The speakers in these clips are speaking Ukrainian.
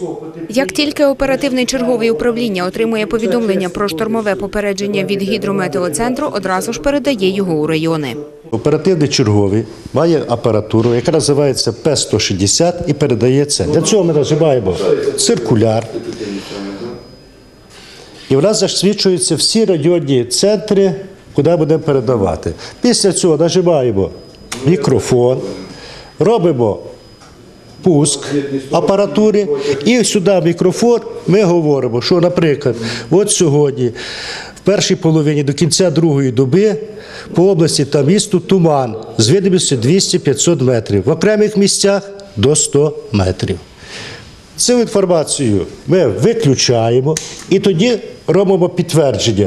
Як тільки оперативний черговий управління отримує повідомлення про штормове попередження від гідрометеоцентру, одразу ж передає його у райони. Оперативний черговий має апаратуру, яка називається П-160 і передається. Для цього ми нажимаємо циркуляр. І в нас засвідчуються всі районні центри, куди будемо передавати. Після цього нажимаємо мікрофон, робимо пуск апаратури і сюди в мікрофон ми говоримо, що, наприклад, от сьогодні в першій половині до кінця другої доби по області та місту туман з видимістю 200-500 метрів, в окремих місцях до 100 метрів. Цю інформацію ми виключаємо і тоді робимо підтвердження.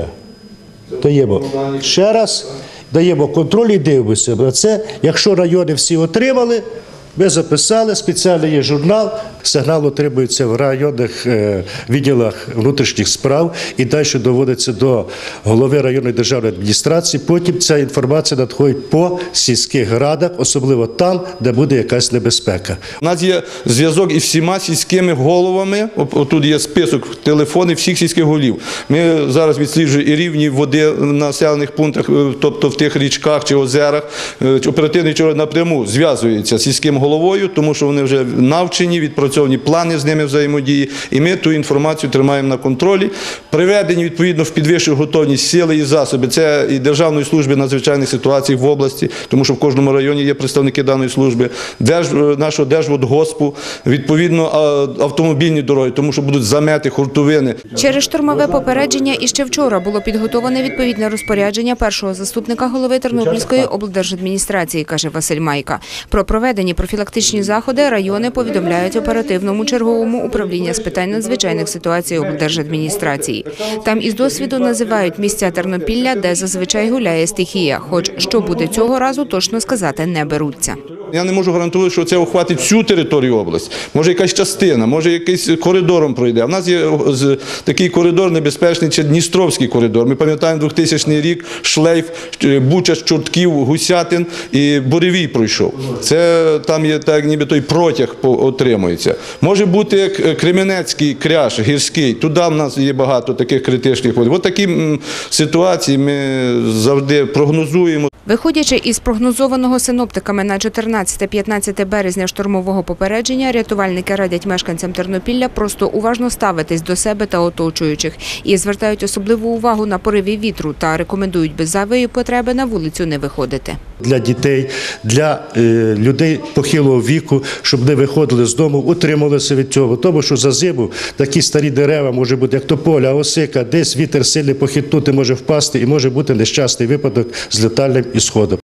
Даємо ще раз, даємо контроль і дивимося на це. Якщо райони всі отримали, ми записали, спеціальний є журнал, сигнал отримується в районних відділах внутрішніх справ і далі доводиться до голови районної державної адміністрації. Потім ця інформація надходить по сільських радах, особливо там, де буде якась небезпека. У нас є зв'язок із всіма сільськими головами, отут є список телефонів всіх сільських голів. Ми зараз відсліджуємо і рівні води в населених пунктах, тобто в тих річках чи озерах. Оперативний черговий напряму зв'язується з сільським головою, тому що вони вже навчені, відпрацьовані плани з ними взаємодії, і ми ту інформацію тримаємо на контролі. Приведені, відповідно, в підвищену готовність сили і засоби. Це і Державної служби надзвичайних ситуацій в області, тому що в кожному районі є представники даної служби, нашого Держводгоспу, відповідно, автомобільні дороги, тому що будуть замети, хуртовини. Через штормове попередження іще вчора було підготовлене відповідне розпорядження першого заступника голови Тернопільської облдержадміністрації, каже Василь Майка. Про проведені профілактичні заходи райони повідомляють оперативному черговому управління з питань надзвичайних ситуацій облдержадміністрації. Там із досвіду називають місця Тернопілля, де зазвичай гуляє стихія. Хоч що буде цього разу, точно сказати не беруться. Я не можу гарантувати, що це охватить всю територію області. Може якась частина, може якийсь коридором пройде. А в нас є такий коридор небезпечний, чи Дністровський коридор. Ми пам'ятаємо 2000 рік, шлейф, Бучач, Чортків, Гусятин і Буревій пройшов. Це там є так, ніби той протяг отримується. Може бути Кременецький кряж, гірський. Туди в нас є багато таких критичних водів. Ось такі ситуації ми завжди прогнозуємо. Виходячи із прогнозованого синоптиками на 14-15 березня штормового попередження, рятувальники радять мешканцям Тернопілля просто уважно ставитись до себе та оточуючих і звертають особливу увагу на пориви вітру та рекомендують без зайвої потреби на вулицю не виходити. Для дітей, для людей похилого віку, щоб не виходили з дому, утримувалися від цього. Тому що за зиму такі старі дерева, може бути як тополя, осика, десь вітер сильний похитнути може впасти і може бути нещасний випадок з летальним ісходом.